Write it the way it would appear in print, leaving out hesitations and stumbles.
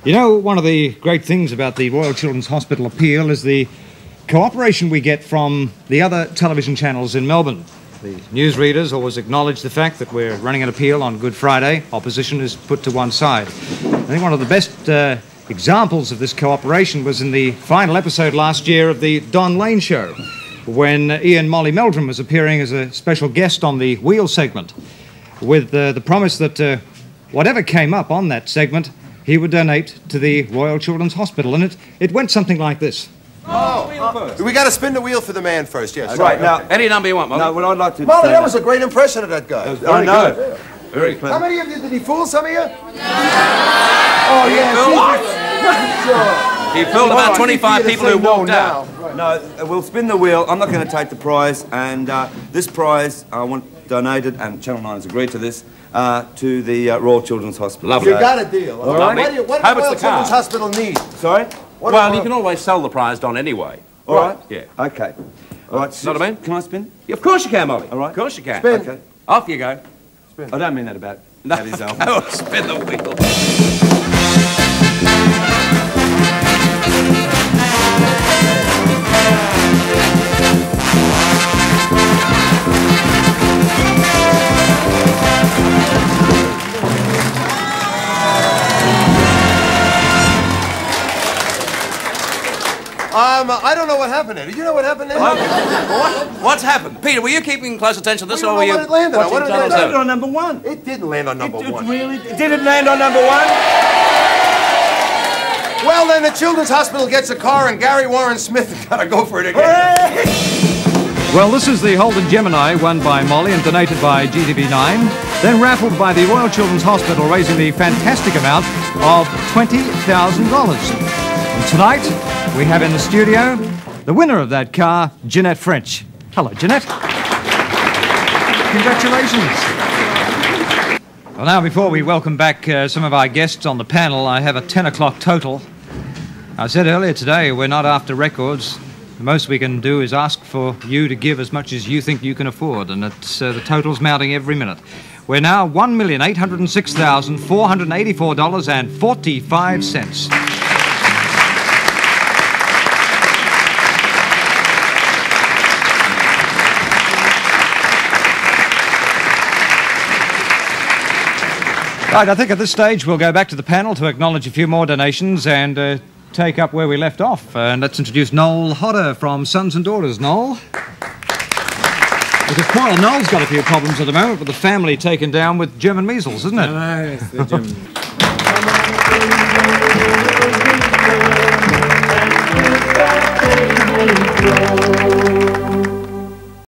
You know, one of the great things about the Royal Children's Hospital appeal is the cooperation we get from the other television channels in Melbourne. The newsreaders always acknowledge the fact that we're running an appeal on Good Friday. Opposition is put to one side. I think one of the best examples of this cooperation was in the final episode last year of the Don Lane Show, when Ian Molly Meldrum was appearing as a special guest on the Wheel segment, with the promise that whatever came up on that segment, he would donate to the Royal Children's Hospital. And it went something like this. We got to spin the wheel for the man first, yes. Right, now, Any number you want, Molly. no, what I'd like to Molly, say that was a great impression of that guy. I know. Very clever. How many of you, did he fool some of you? Oh, yeah. He fooled about 25 people who walked out. No, we'll spin the wheel. I'm not going to take the prize, and this prize I want donated, and Channel 9 has agreed to this, to the Royal Children's Hospital. Lovely. You got a deal. All right. What does the Royal Children's Hospital need? Sorry? Well, you can always sell the prize, Don, anyway. All right. Yeah. Okay. All right. Know what I mean? Can I spin? Yeah, of course you can, Molly. All right. Of course you can. Spin. Okay. Off you go. I don't mean that about No, that his elf. no, spin the wheel. I don't know what happened there. Do you know what happened there? What's happened? Peter, were you keeping close attention to this, or were you what it landed on. What did it watching land Channel 7? on number one. It didn't land on number one. Really? Did it land on number one? Well, then the Children's Hospital gets a car and Gary Warren Smith has got to go for it again. Well, this is the Holden Gemini, won by Molly and donated by GTV9, then raffled by the Royal Children's Hospital, raising the fantastic amount of $20,000. And tonight, we have in the studio the winner of that car, Jeanette French. Hello, Jeanette. Congratulations. Well, now, before we welcome back some of our guests on the panel, I have a 10 o'clock total. I said earlier today, we're not after records. The most we can do is ask for you to give as much as you think you can afford, and it's, the total's mounting every minute. We're now $1,806,484.45. Right, I think at this stage we'll go back to the panel to acknowledge a few more donations and take up where we left off. And let's introduce Noel Hodder from Sons and Daughters. Noel? Because poor Noel's got a few problems at the moment with the family taken down with German measles, isn't it? No, it's the German.